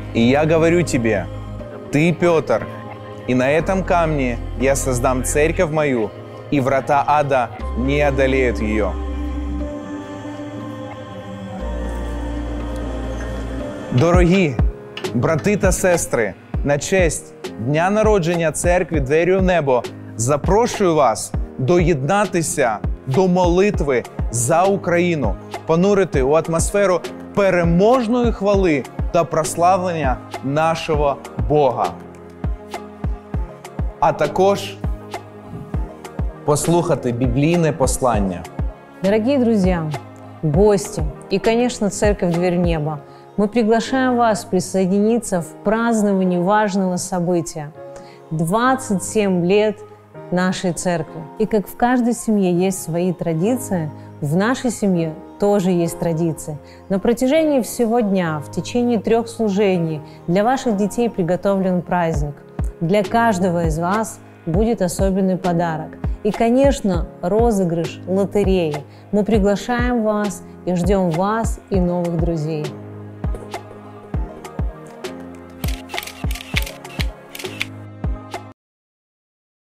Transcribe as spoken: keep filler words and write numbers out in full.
И я говорю тебе, ты Петр, и на этом камне я создам церковь мою, и врата ада не одолеют ее. Дорогі брати та сестри, на честь дня народження церкви «Двері в небо» запрошую вас доєднатися до молитви за Україну, понурити у атмосферу переможної хвали та прославлення нашого Бога. А також послухати біблійне послання. Дорогие друзья, гости и, конечно, Церковь «Дверь в небо», мы приглашаем вас присоединиться в праздновании важного события – двадцать семь лет нашей церкви. И как в каждой семье есть свои традиции, в нашей семье тоже есть традиции. На протяжении всего дня, в течение трех служений, для ваших детей приготовлен праздник. Для каждого из вас будет особенный подарок. И, конечно, розыгрыш лотереи. Мы приглашаем вас и ждем вас и новых друзей.